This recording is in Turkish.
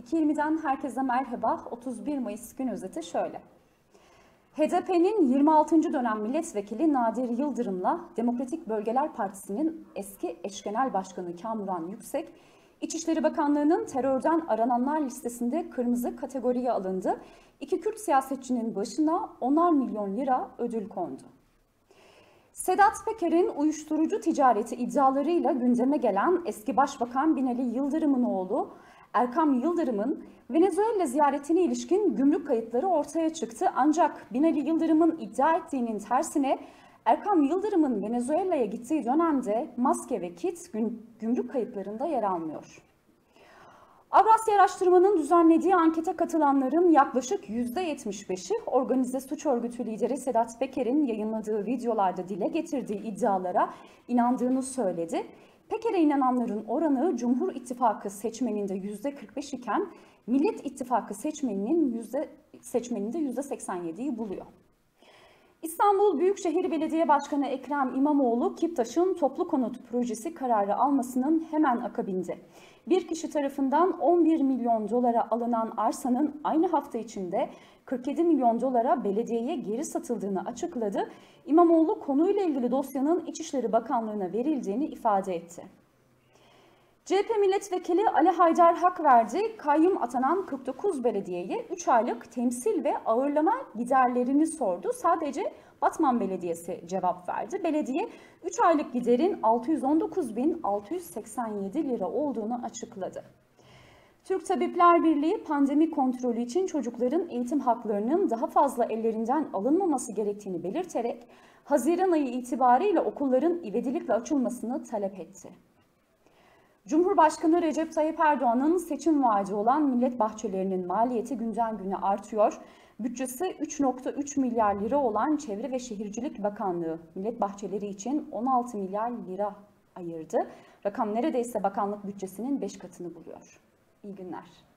2.20'den herkese merhaba. 31 Mayıs gün özeti şöyle. HDP'nin 26. dönem milletvekili Nadir Yıldırım'la Demokratik Bölgeler Partisi'nin eski eş genel başkanı Kamuran Yüksek, İçişleri Bakanlığı'nın terörden arananlar listesinde kırmızı kategoriye alındı. İki Kürt siyasetçinin başına 10'ar milyon lira ödül kondu. Sedat Peker'in uyuşturucu ticareti iddialarıyla gündeme gelen eski Başbakan Binali Yıldırım'ın oğlu Erkam Yıldırım'ın Venezuela ziyaretine ilişkin gümrük kayıtları ortaya çıktı. Ancak Binali Yıldırım'ın iddia ettiğinin tersine Erkam Yıldırım'ın Venezuela'ya gittiği dönemde maske ve kit gümrük kayıtlarında yer almıyor. Avrasya Araştırma'nın düzenlediği ankete katılanların yaklaşık %75'i organize suç örgütü lideri Sedat Peker'in yayınladığı videolarda dile getirdiği iddialara inandığını söyledi. Peker'e inananların oranı Cumhur İttifakı seçmeninde %45 iken Millet İttifakı seçmeninde %87'yi buluyor. İstanbul Büyükşehir Belediye Başkanı Ekrem İmamoğlu, Kiptaş'ın toplu konut projesi kararı almasının hemen akabinde bir kişi tarafından 11 milyon dolara alınan arsanın aynı hafta içinde 47 milyon dolara belediyeye geri satıldığını açıkladı. İmamoğlu konuyla ilgili dosyanın İçişleri Bakanlığı'na verildiğini ifade etti. CHP milletvekili Ali Haydar Hakverdi, kayyum atanan 49 belediyeye 3 aylık temsil ve ağırlama giderlerini sordu. Sadece Batman Belediyesi cevap verdi. Belediye 3 aylık giderin 619.687 lira olduğunu açıkladı. Türk Tabipler Birliği pandemi kontrolü için çocukların eğitim haklarının daha fazla ellerinden alınmaması gerektiğini belirterek Haziran ayı itibariyle okulların ivedilikle açılmasını talep etti. Cumhurbaşkanı Recep Tayyip Erdoğan'ın seçim vaadi olan millet bahçelerinin maliyeti günden güne artıyor. Bütçesi 3,3 milyar lira olan Çevre ve Şehircilik Bakanlığı millet bahçeleri için 16 milyar lira ayırdı. Rakam neredeyse bakanlık bütçesinin 5 katını buluyor. İyi günler.